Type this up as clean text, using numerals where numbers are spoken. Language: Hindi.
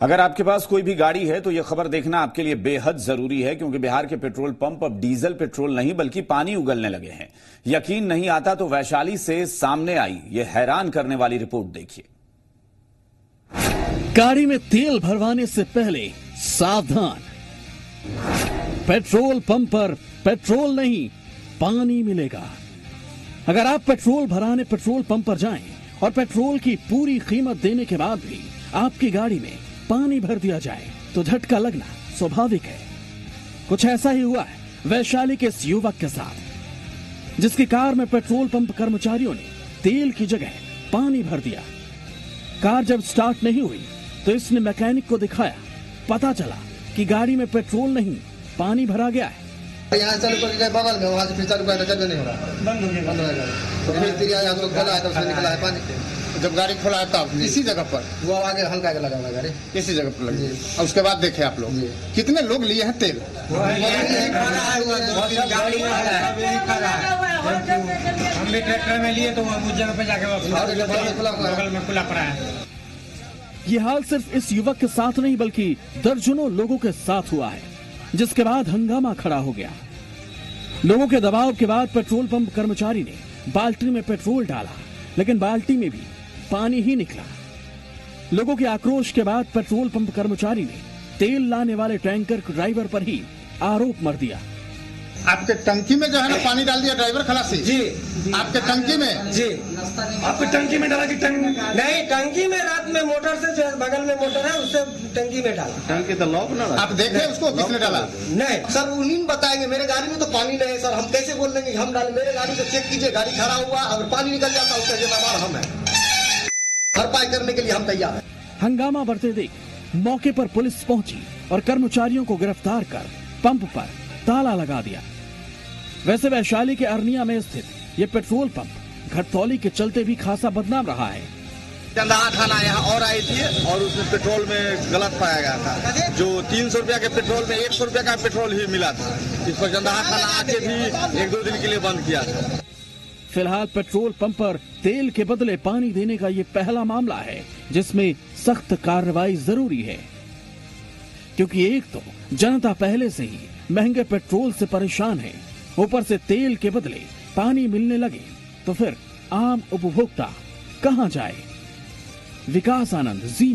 अगर आपके पास कोई भी गाड़ी है तो यह खबर देखना आपके लिए बेहद जरूरी है, क्योंकि बिहार के पेट्रोल पंप अब डीजल पेट्रोल नहीं बल्कि पानी उगलने लगे हैं। यकीन नहीं आता तो वैशाली से सामने आई यह हैरान करने वाली रिपोर्ट देखिए। गाड़ी में तेल भरवाने से पहले सावधान। पेट्रोल पंप पर पेट्रोल नहीं, पानी मिलेगा। अगर आप पेट्रोल भराने पेट्रोल पंप पर जाएं और पेट्रोल की पूरी कीमत देने के बाद भी आपकी गाड़ी में पानी भर दिया जाए तो झटका लगना स्वाभाविक है। कुछ ऐसा ही हुआ है वैशाली के इस युवक के साथ, जिसकी कार में पेट्रोल पंप कर्मचारियों ने तेल की जगह पानी भर दिया। कार जब स्टार्ट नहीं हुई तो इसने मैकेनिक को दिखाया। पता चला कि गाड़ी में पेट्रोल नहीं, पानी भरा गया है। यहाँ चालू कर बगल में, वहाँ से फिर चालू कर नहीं हो रहा, बंद हो गया। तो फिर तिरिया तो खोला है, तो उसमें निकला है पानी। जब गाड़ी खोला है तब इसी जगह पर वो आगे हल्का लगा हुआ गाड़ी, इसी जगह पर लगी। और उसके बाद देखे आप लोग कितने लोग लिए हैं तेल? हम भी ट्रैक्टर में लिए तो उस जगह पे जाके बगल में खुला पड़ा है। ये हाल सिर्फ इस युवक के साथ नहीं बल्कि दर्जनों लोगों के साथ हुआ है, जिसके बाद हंगामा खड़ा हो गया। लोगों के दबाव के बाद पेट्रोल पंप कर्मचारी ने बाल्टी में पेट्रोल डाला, लेकिन बाल्टी में भी पानी ही निकला। लोगों के आक्रोश के बाद पेट्रोल पंप कर्मचारी ने तेल लाने वाले टैंकर ड्राइवर पर ही आरोप मर दिया। आपके टंकी में जो है ना पानी डाल दिया ड्राइवर खलासी जी। आपके टंकी में जी, आपकी टंकी में डाला कि नहीं, टंकी में रात में मोटर से जो बगल में मोटर है उससे टंकी में डाला। टंकी तो लॉक ना, आप देखे उसको किसने डाला? नहीं सर, उन्हीं बताएंगे। मेरे गाड़ी में तो पानी नहीं है सर, हम कैसे बोल देंगे हम डाले? मेरे गाड़ी को चेक कीजिए, गाड़ी खड़ा हुआ, अगर पानी निकल जाता उसका जिम्मेदार हम है। भरपाई करने के लिए हम तैयार हैं। हंगामा बढ़ते देख मौके पर पुलिस पहुंची और कर्मचारियों को गिरफ्तार कर पंप पर ताला लगा दिया। वैसे वैशाली के अरनिया में स्थित ये पेट्रोल पंप घटतौली के चलते भी खासा बदनाम रहा है। चंदाहा थाना यहाँ और आई थी और उसमें पेट्रोल में गलत पाया गया था। जो 300 रुपया के पेट्रोल में 100 रुपया का पेट्रोल ही मिला था। इस पर चंदाहा थाना आके भी 1-2 दिन के लिए बंद किया था। फिलहाल पेट्रोल पंप पर तेल के बदले पानी देने का ये पहला मामला है जिसमें सख्त कार्रवाई जरूरी है, क्योंकि एक तो जनता पहले से ही महंगे पेट्रोल से परेशान है, ऊपर से तेल के बदले पानी मिलने लगे तो फिर आम उपभोक्ता कहां जाए? विकास आनंद, जी।